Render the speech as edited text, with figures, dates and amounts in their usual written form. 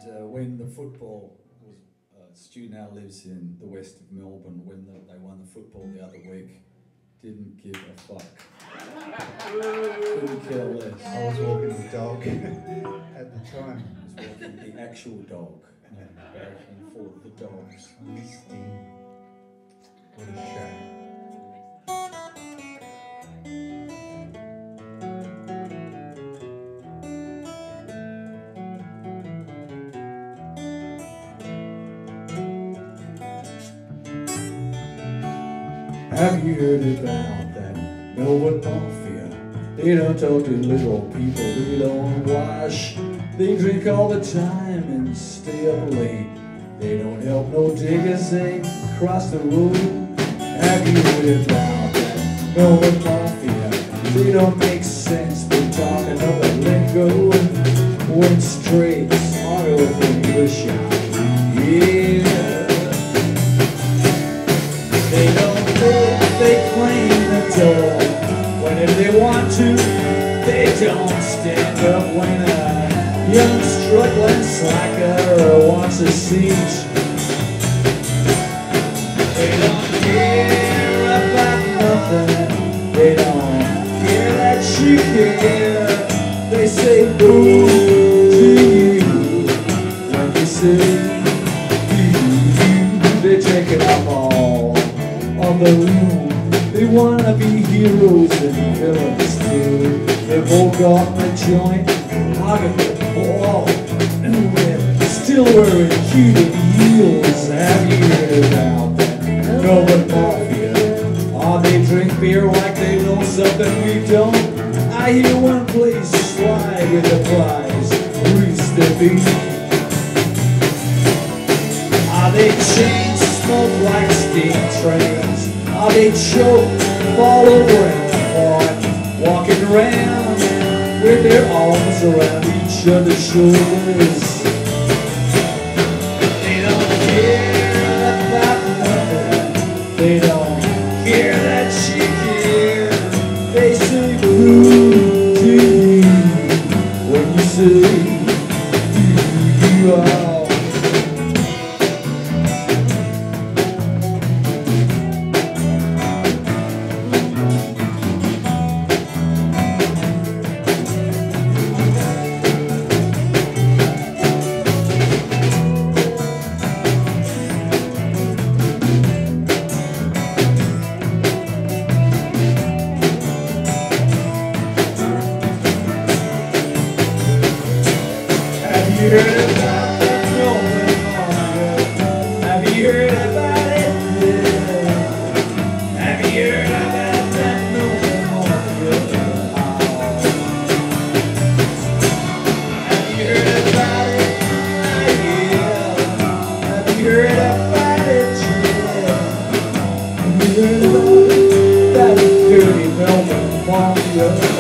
when the football was, Stu now lives in the west of Melbourne. When they won the football the other week, didn't give a fuck. Couldn't care less. I was walking the dog at the time. I was walking the actual dog, barracking for the dogs. Misty. What a shame. Have you heard about that Melbourne Mafia? They don't talk to little people, they don't wash. They drink all the time and stay up late. They don't help no diggers, they cross the road. Have you heard about that Melbourne Mafia? They don't make sense, they talk another lingo. Went straight, smart over English, yeah. They don't they claim the door. When if they want to, they don't stand up when a young struggling slacker wants a seat. They don't care about nothing. They don't care that you care. They say boo to you when you say you. They're taking up all of the room. They wanna be heroes and villains too. They've all got the joint, hugging the ball, and they're still wearing cute heels. Have you heard about that Melbourne Mafia? Oh, they drink beer like they know something we don't. I hear one place slide with the prize, roost the beat. Ah, they chain smoke like steam trains. Oh, they choke, fall over and apart, walking around with their arms around each other's shoulders. They don't care about nothing. They don't care that you care. They say boo to you when you say you are. Have you heard about that Melbourne Mafia? Have you heard about it? Yeah. Have you heard about that Melbourne Mafia? Have you heard about it? Yeah. Have you heard about it? Yeah. Have you heard about it? That dirty Melbourne Mafia?